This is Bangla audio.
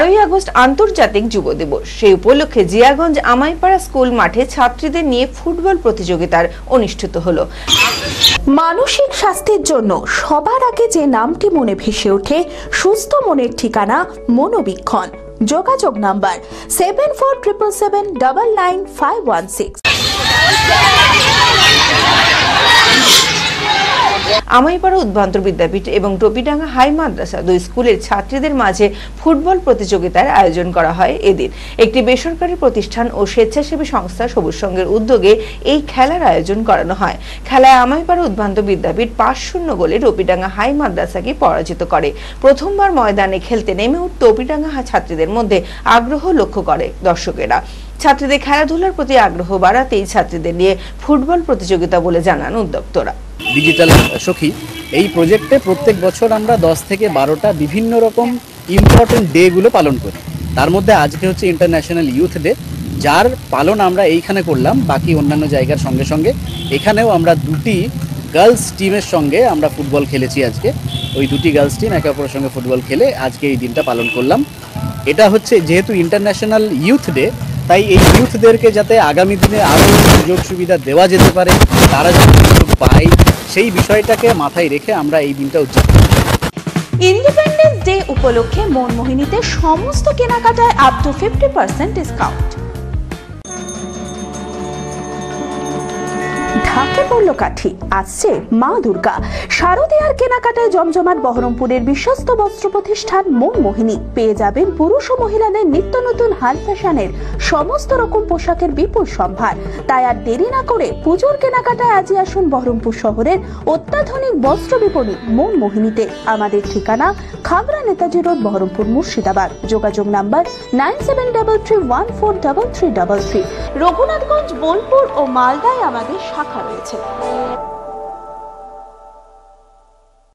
12ই আগস্ট আন্তর্জাতিক যুব দিবস। সেই উপলক্ষে জিয়াগঞ্জ আমাইপাড়া স্কুল মাঠে ছাত্রীদের নিয়ে ফুটবল প্রতিযোগিতার অনুষ্ঠিত হলো। মানসিক স্বাস্থ্যের জন্য সবার আগে যে নামটি মনে ভেসে ওঠে, সুস্থ মনের ঠিকানা মনোবীক্ষণ। যোগাযোগ নাম্বার 7477799516। আমাইপাড়া উদ্ভ্রান্ত বিদ্যাপীঠ এবং টপিডাঙ্গা হাই মাদ্রাসা দুই স্কুলের ছাত্রীদের মাঝে ফুটবল প্রতিযোগিতার আয়োজন করা হয় এদিন। একটি বেসরকারি প্রতিষ্ঠান ও স্বেচ্ছাসেবী সংস্থা সবুজ সংঘের উদ্যোগে এই খেলার আয়োজন করানো হয়। খেলায় আমাইপাড়া উদ্ভ্রান্ত বিদ্যাপীঠ 5-0 গোলে টপিডাঙ্গা হাই মাদ্রাসাকে পরাজিত করে। প্রথমবার ময়দানে খেলতে নেমে টপিডাঙ্গা ছাত্রীদের মধ্যে আগ্রহ লক্ষ্য করে দর্শকেরা। ছাত্রীদের খেলাধুলার প্রতি আগ্রহ বাড়াতেই ছাত্রীদের নিয়ে ফুটবল প্রতিযোগিতা বলে জানান উদ্যোক্তারা। ডিজিটাল সখী এই প্রজেক্টে প্রত্যেক বছর আমরা 10 থেকে 12টা বিভিন্ন রকম ইম্পর্টেন্ট ডে গুলো পালন করি। তার মধ্যে আজকে হচ্ছে ইন্টারন্যাশনাল ইউথ ডে, যার পালন আমরা এইখানে করলাম। বাকি অন্যান্য জায়গার সঙ্গে সঙ্গে এখানেও আমরা দুটি গার্লস টিমের সঙ্গে আমরা ফুটবল খেলেছি আজকে। ওই দুটি গার্লস টিম একে অপরের সঙ্গে ফুটবল খেলে আজকে এই দিনটা পালন করলাম। এটা হচ্ছে যেহেতু ইন্টারন্যাশনাল ইউথ ডে, তাই এই ইউথদেরকে যাতে আগামী দিনে আরও সুযোগ সুবিধা দেওয়া যেতে পারে, তারা যাতে সুযোগ পায়, সেই বিষয়টাকে মাথায় রেখে আমরা এই দিনটা উদযাপন করি। ইন্ডিপেন্ডেন্স ডে উপলক্ষে মনমোহিনীতে সমস্ত কেনাকাটায় আপ টু 50% ডিসকাউন্ট। ঢাকে পড়ল কাঠি, আসছে মা দুর্গা। শারদীয়ার কেনাকাটায় জমজমাট বহরমপুরের বিশ্বস্ত বস্ত্র প্রতিষ্ঠান মনমোহিনী। পেয়ে যাবেন পুরুষ ও মহিলাদের নিত্য নতুন হাই ফ্যাশনের সমস্ত রকম পোশাকের বিপুল সম্ভার। তাই আর দেরি না করে পুজোর কেনাকাটায় আজই আসুন বহরমপুর শহরের অত্যাধুনিক বস্ত্র বিপণী মনমোহিনীতে। আমাদের ঠিকানা খাগড়া নেতাজি রোড, বহরমপুর, মুর্শিদাবাদ। যোগাযোগ নাম্বার 9733143333। রঘুনাথগঞ্জ, বোলপুর ও মালদায় আমাদের শাখা রয়েছে।